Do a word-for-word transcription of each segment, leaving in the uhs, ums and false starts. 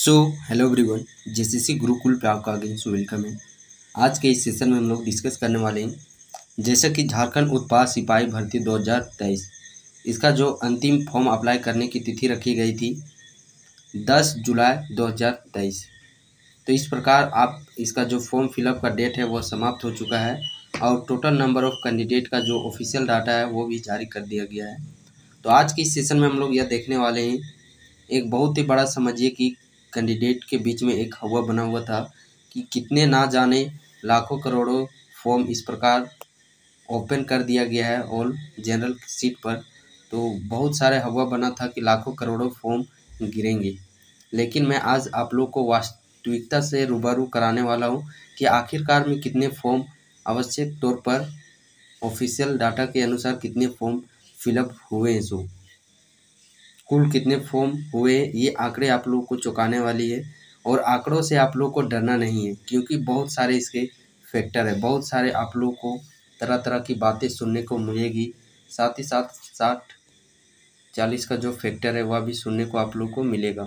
सो hello everyone, JCC Gurukul पे आपका again so welcome है। आज के इस सेशन में हम लोग डिस्कस करने वाले हैं जैसे कि झारखंड उत्पाद सिपाही भर्ती दो हज़ार तेईस, इसका जो अंतिम फॉर्म अप्लाई करने की तिथि रखी गई थी दस जुलाई दो हज़ार तेईस। तो इस प्रकार आप इसका जो फॉर्म फिलअप का डेट है वो समाप्त हो चुका है और टोटल नंबर ऑफ कैंडिडेट का जो ऑफिशियल डाटा है वो भी जारी कर दिया गया है। तो आज की इस सेशन में हम लोग यह देखने वाले हैं, एक बहुत ही बड़ा समझिए कि कैंडिडेट के बीच में एक हवा बना हुआ था कि कितने ना जाने लाखों करोड़ों फॉर्म इस प्रकार ओपन कर दिया गया है ऑल जनरल सीट पर। तो बहुत सारे हवा बना था कि लाखों करोड़ों फॉर्म गिरेंगे, लेकिन मैं आज आप लोग को वास्तविकता से रूबरू कराने वाला हूं कि आखिरकार में कितने फॉर्म आवश्यक तौर पर ऑफिशियल डाटा के अनुसार कितने फॉर्म फिलअप हुए हैं। सो कुल कितने फॉर्म हुए ये आंकड़े आप लोग को चौंकाने वाली है और आंकड़ों से आप लोग को डरना नहीं है, क्योंकि बहुत सारे इसके फैक्टर है, बहुत सारे आप लोग को तरह तरह की बातें सुनने को मिलेगी। साथ ही साथ साठ चालीस का जो फैक्टर है वह भी सुनने को आप लोग को मिलेगा।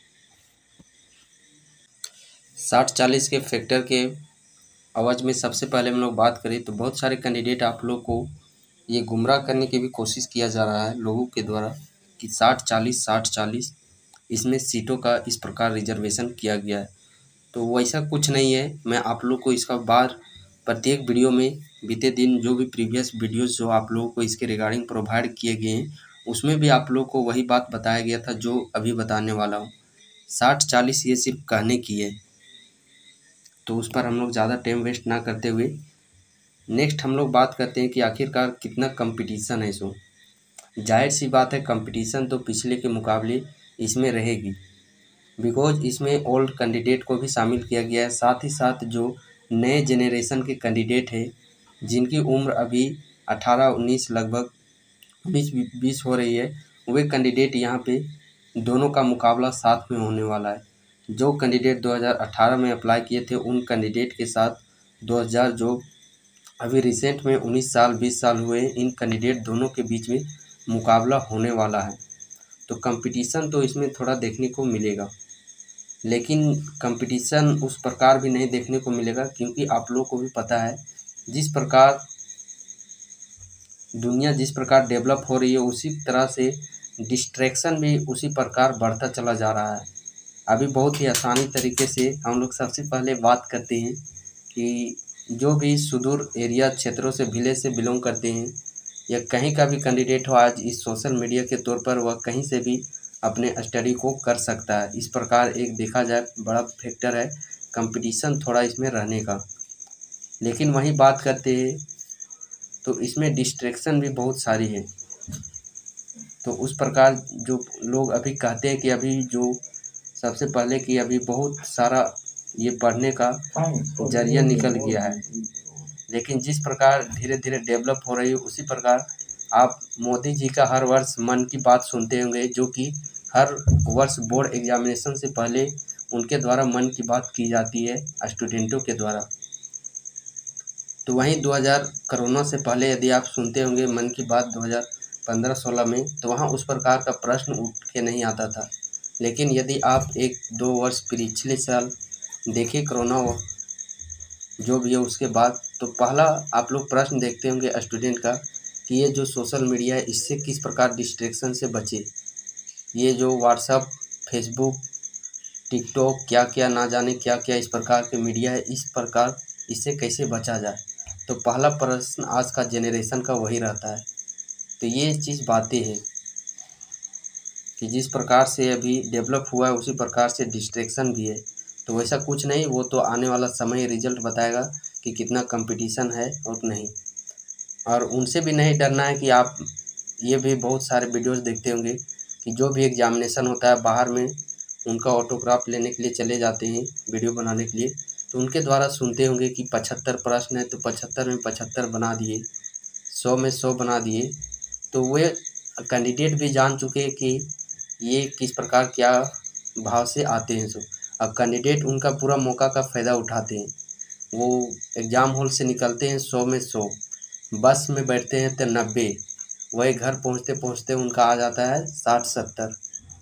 साठ चालीस के फैक्टर के आवाज़ में सबसे पहले हम लोग बात करें तो बहुत सारे कैंडिडेट आप लोग को ये गुमराह करने की भी कोशिश किया जा रहा है लोगों के द्वारा कि साठ चालीस साठ चालीस इसमें सीटों का इस प्रकार रिजर्वेशन किया गया है। तो वैसा कुछ नहीं है। मैं आप लोग को इसका बार प्रत्येक वीडियो में बीते दिन जो भी प्रीवियस वीडियोस जो आप लोगों को इसके रिगार्डिंग प्रोवाइड किए गए हैं उसमें भी आप लोग को वही बात बताया गया था जो अभी बताने वाला हूँ। साठ चालीस ये सिर्फ कहने की है, तो उस पर हम लोग ज़्यादा टाइम वेस्ट ना करते हुए नेक्स्ट हम लोग बात करते हैं कि आखिरकार कितना कंपटीशन है। सो जाहिर सी बात है कंपटीशन तो पिछले के मुकाबले इसमें रहेगी, बिकॉज इसमें ओल्ड कैंडिडेट को भी शामिल किया गया है। साथ ही साथ जो नए जेनरेशन के कैंडिडेट हैं जिनकी उम्र अभी अठारह उन्नीस लगभग बीस बीस हो रही है, वे कैंडिडेट यहाँ पे दोनों का मुकाबला साथ में होने वाला है। जो कैंडिडेट दो हज़ार अठारह में अप्लाई किए थे उन कैंडिडेट के साथ दो हज़ार जो अभी रिसेंट में उन्नीस साल बीस साल हुए हैं, इन कैंडिडेट दोनों के बीच में मुकाबला होने वाला है। तो कंपटीशन तो इसमें थोड़ा देखने को मिलेगा, लेकिन कंपटीशन उस प्रकार भी नहीं देखने को मिलेगा, क्योंकि आप लोग को भी पता है जिस प्रकार दुनिया जिस प्रकार डेवलप हो रही है उसी तरह से डिस्ट्रैक्शन भी उसी प्रकार बढ़ता चला जा रहा है। अभी बहुत ही आसानी तरीके से हम लोग सबसे पहले बात करते हैं कि जो भी सुदूर एरिया क्षेत्रों से विलेज से बिलोंग करते हैं या कहीं का भी कैंडिडेट हो, आज इस सोशल मीडिया के तौर पर वह कहीं से भी अपने स्टडी को कर सकता है। इस प्रकार एक देखा जाए बड़ा फैक्टर है कंपटीशन थोड़ा इसमें रहने का। लेकिन वहीं बात करते हैं तो इसमें डिस्ट्रैक्शन भी बहुत सारी है। तो उस प्रकार जो लोग अभी कहते हैं कि अभी जो सबसे पहले कि अभी बहुत सारा ये पढ़ने का जरिया निकल गया है, लेकिन जिस प्रकार धीरे धीरे डेवलप हो रही है उसी प्रकार आप मोदी जी का हर वर्ष मन की बात सुनते होंगे, जो कि हर वर्ष बोर्ड एग्जामिनेशन से पहले उनके द्वारा मन की बात की जाती है स्टूडेंटों के द्वारा। तो वहीं दो हज़ार कोरोना से पहले यदि आप सुनते होंगे मन की बात दो हज़ार पंद्रह सोलह में, तो वहाँ उस प्रकार का प्रश्न उठ के नहीं आता था। लेकिन यदि आप एक दो वर्ष पिछले साल देखें कोरोना जो भी है उसके बाद, तो पहला आप लोग प्रश्न देखते होंगे स्टूडेंट का कि ये जो सोशल मीडिया है इससे किस प्रकार डिस्ट्रैक्शन से बचे। ये जो व्हाट्सअप फेसबुक टिकटॉक क्या क्या ना जाने क्या क्या इस प्रकार के मीडिया है, इस प्रकार इससे कैसे बचा जाए। तो पहला प्रश्न आज का जेनरेशन का वही रहता है। तो ये चीज़ बातें हैं कि जिस प्रकार से अभी डेवलप हुआ है उसी प्रकार से डिस्ट्रैक्शन भी है। तो वैसा कुछ नहीं, वो तो आने वाला समय रिजल्ट बताएगा कि कितना कंपटीशन है और नहीं। और उनसे भी नहीं डरना है कि आप ये भी बहुत सारे वीडियोस देखते होंगे कि जो भी एग्जामिनेशन होता है बाहर में उनका ऑटोग्राफ लेने के लिए चले जाते हैं वीडियो बनाने के लिए, तो उनके द्वारा सुनते होंगे कि पचहत्तर प्रश्न है तो पचहत्तर में पचहत्तर बना दिए, सौ में सौ बना दिए। तो वे कैंडिडेट भी जान चुके कि ये किस प्रकार क्या भाव से आते हैं। सो अब कैंडिडेट उनका पूरा मौका का फ़ायदा उठाते हैं। वो एग्ज़ाम हॉल से निकलते हैं सौ में सौ, बस में बैठते हैं तो नब्बे, वही घर पहुंचते पहुंचते उनका आ जाता है साठ सत्तर।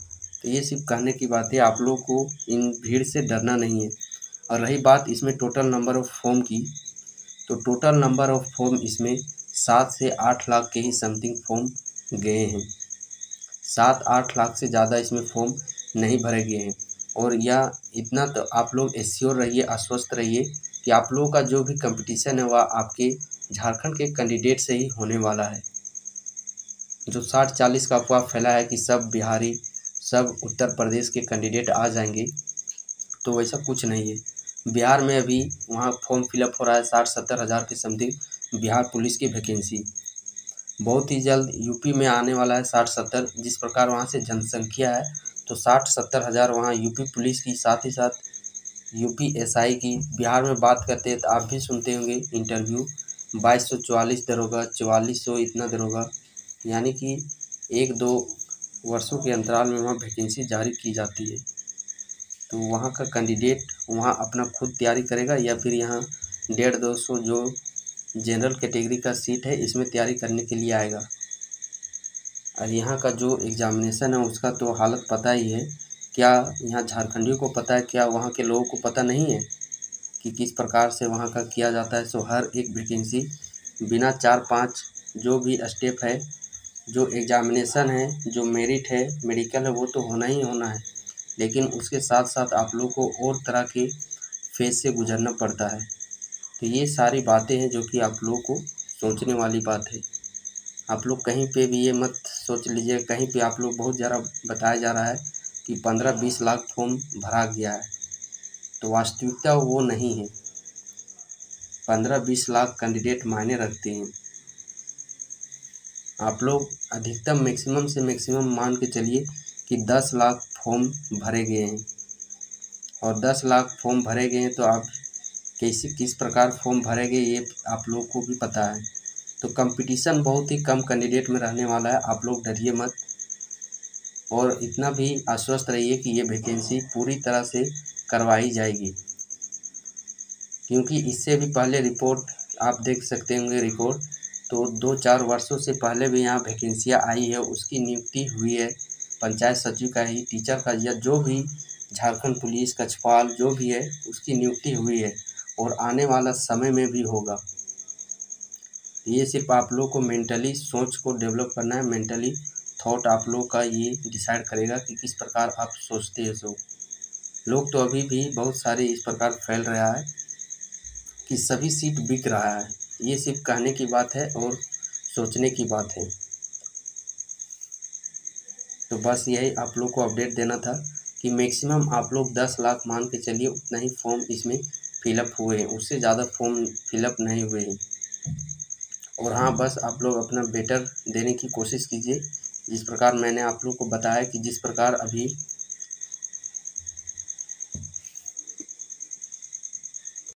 तो ये सिर्फ कहने की बात है, आप लोग को इन भीड़ से डरना नहीं है। और रही बात इसमें टोटल नंबर ऑफ़ फॉर्म की, तो टोटल नंबर ऑफ़ फॉर्म इसमें सात से आठ लाख के ही समथिंग फॉर्म गए हैं। सात आठ लाख से ज़्यादा इसमें फॉर्म नहीं भरे गए हैं। और यह इतना तो आप लोग एश्योर रहिए, आश्वस्त रहिए कि आप लोगों का जो भी कंपटीशन है वह आपके झारखंड के कैंडिडेट से ही होने वाला है। जो साठ चालीस का अफवाह फैला है कि सब बिहारी, सब उत्तर प्रदेश के कैंडिडेट आ जाएंगे, तो वैसा कुछ नहीं है। बिहार में अभी वहाँ फॉर्म फिलअप हो रहा है, साठ सत्तर हज़ार के समथिंग बिहार पुलिस की वैकेंसी। बहुत ही जल्द यूपी में आने वाला है साठ सत्तर। जिस प्रकार वहाँ से जनसंख्या है, तो साठ सत्तर हज़ार वहाँ यूपी पुलिस की, साथ ही साथ यूपी एसआई की। बिहार में बात करते हैं तो आप भी सुनते होंगे इंटरव्यू, बाईस सौ चौवालीस दरोगा, चौवालीस सौ इतना दरोगा, यानी कि एक दो वर्षों के अंतराल में वहाँ वैकेंसी जारी की जाती है। तो वहाँ का कैंडिडेट वहाँ अपना खुद तैयारी करेगा या फिर यहाँ डेढ़ दो सौ जो जनरल कैटेगरी का सीट है इसमें तैयारी करने के लिए आएगा। और यहाँ का जो एग्ज़ामिनेशन है उसका तो हालत पता ही है। क्या यहाँ झारखंडियों को पता है, क्या वहाँ के लोगों को पता नहीं है कि किस प्रकार से वहाँ का किया जाता है। सो हर एक वैकेंसी बिना चार पाँच जो भी स्टेप है, जो एग्ज़ामिनेशन है, जो मेरिट है, मेडिकल है, वो तो होना ही होना है। लेकिन उसके साथ साथ आप लोग को और तरह के फेज़ से गुजरना पड़ता है। तो ये सारी बातें हैं जो कि आप लोग को सोचने वाली बात है। आप लोग कहीं पे भी ये मत सोच लीजिए, कहीं पे आप लोग बहुत ज़्यादा बताया जा रहा है कि पंद्रह बीस लाख फॉर्म भरा गया है, तो वास्तविकता वो नहीं है। पंद्रह बीस लाख कैंडिडेट मायने रखते हैं। आप लोग अधिकतम मैक्सिमम से मैक्सिमम मान के चलिए कि दस लाख फॉर्म भरे गए हैं। और दस लाख फॉर्म भरे गए हैं तो आप कैसे, किस प्रकार फॉर्म भरे गए ये आप लोग को भी पता है। तो कंपटीशन बहुत ही कम कैंडिडेट में रहने वाला है, आप लोग डरिए मत। और इतना भी आश्वस्त रहिए कि ये वैकेंसी पूरी तरह से करवाई जाएगी, क्योंकि इससे भी पहले रिपोर्ट आप देख सकते होंगे रिकॉर्ड, तो दो चार वर्षों से पहले भी यहाँ वैकेंसियाँ आई है, उसकी नियुक्ति हुई है पंचायत सचिव का ही, टीचर का, या जो भी झारखंड पुलिस कछपाल जो भी है उसकी नियुक्ति हुई है और आने वाला समय में भी होगा। ये सिर्फ आप लोग को मेंटली सोच को डेवलप करना है, मेंटली थॉट आप लोग का ये डिसाइड करेगा कि किस प्रकार आप सोचते हैं। सो लोग तो अभी भी बहुत सारे इस प्रकार फैल रहा है कि सभी सीट बिक रहा है। ये सिर्फ कहने की बात है और सोचने की बात है। तो बस यही आप लोग को अपडेट देना था कि मैक्सिमम आप लोग दस लाख मान के चलिए, उतना ही फॉर्म इसमें फिलअप हुए हैं, उससे ज़्यादा फॉर्म फिलअप नहीं हुए हैं। और हाँ, बस आप लोग अपना बेटर देने की कोशिश कीजिए। जिस प्रकार मैंने आप लोग को बताया कि जिस प्रकार अभी